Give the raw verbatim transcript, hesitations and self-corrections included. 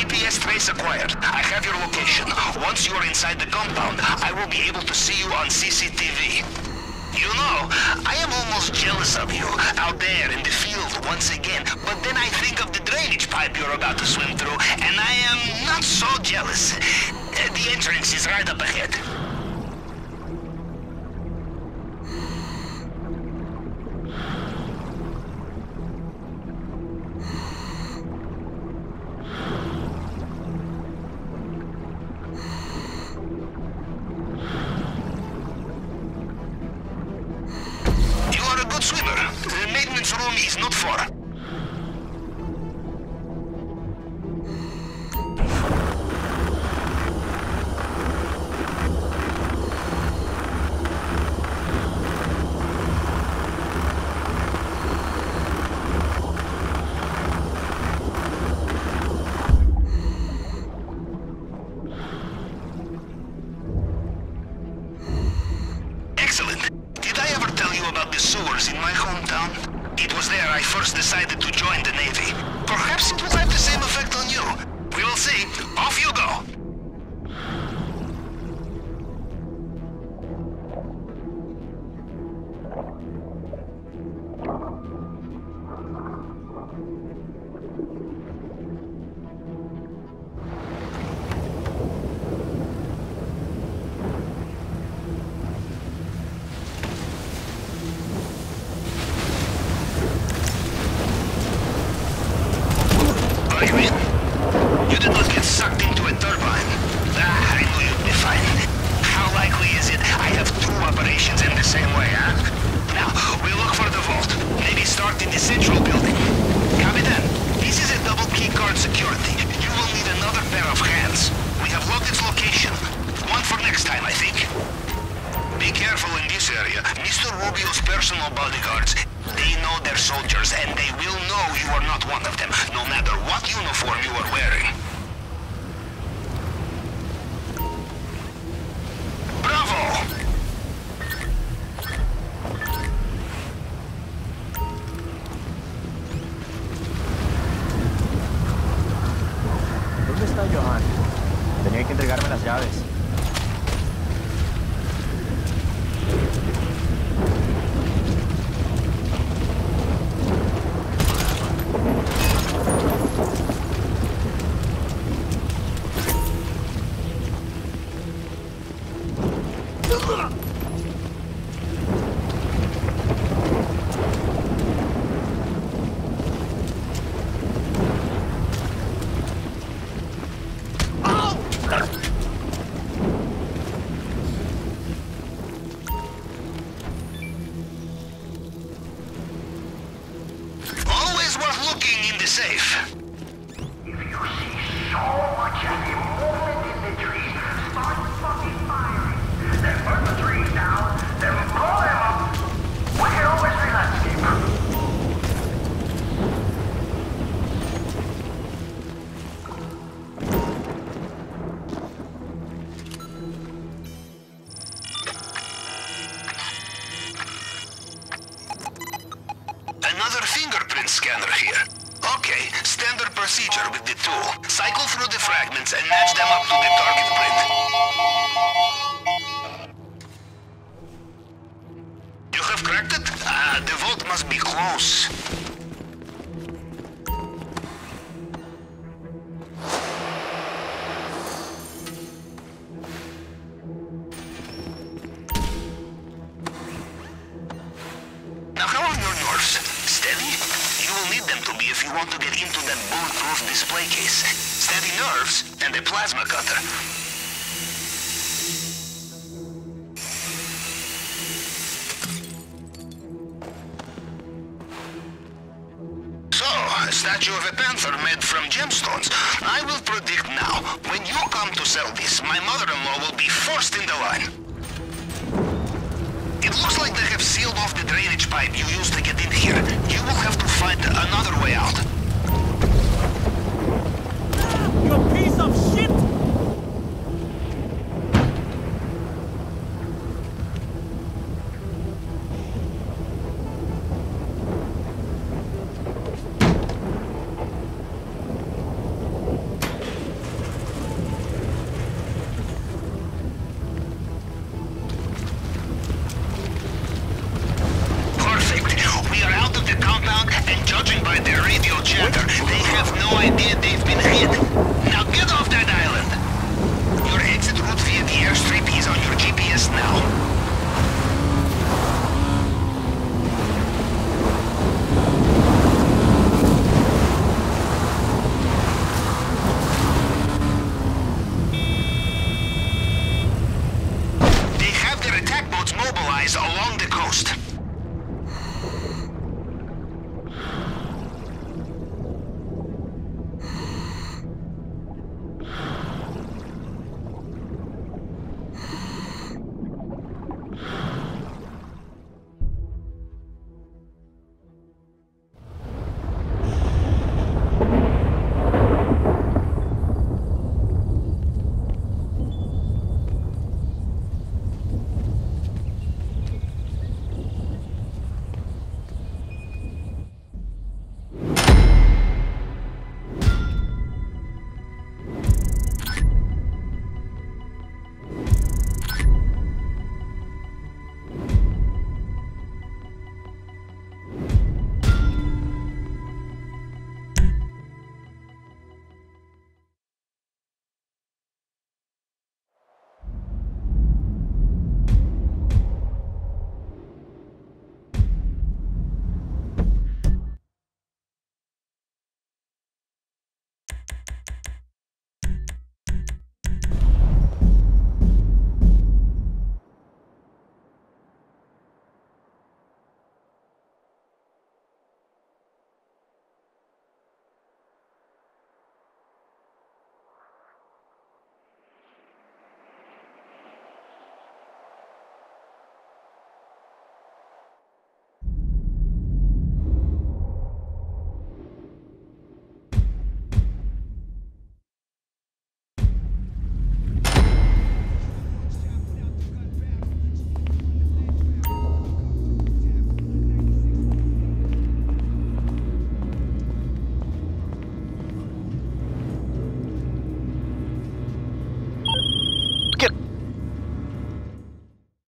P S trace acquired. I have your location. Once you are inside the compound, I will be able to see you on C C T V. You know, I am almost jealous of you, out there in the field once again, but then I think of the drainage pipe you're about to swim through, and I am not so jealous. Uh, The entrance is right up ahead. You are a good swimmer. The maintenance room is not far. Excellent. Did I ever tell you about the sewers in my hometown? It was there I first decided to join the Navy. Perhaps it will have the same effect on you. We will see. Off you go. Are you in? You did not get sucked into a turbine. Ah, I knew you'd be fine. How likely is it I have two operations in the same way, huh? Now, we look for the vault. Maybe start in the central building. Capitan, this is a double keycard security. You will need another pair of hands. We have logged its location. One for next time, I think. Be careful in this area. Mister Rubio's personal bodyguards, they know their soldiers, and they will know you are not one of them, no matter what uniform you are wearing. Bravo! ¿Dónde está Johan? Tenía que entregarme las llaves. Always worth looking in the safe. If you see so much as a movement in the trees, start fucking firing. Then burn the trees down, then blow them up. We can always re-landscape. Another fingerprint scanner here. Okay, standard procedure with the tool. Cycle through the fragments and match them up to the target print. You have cracked it? Ah, the vault must be close. Now, how are your nerves? Steady? You will need them to be if you want to get into that bulletproof display case. Steady nerves and a plasma cutter. So, a statue of a panther made from gemstones. I will predict now, when you come to sell this, my mother-in-law will be first in the line. It looks like they have sealed off the drainage pipe you used to get in here. You will have to find another way out. You piece of shit! along the coast.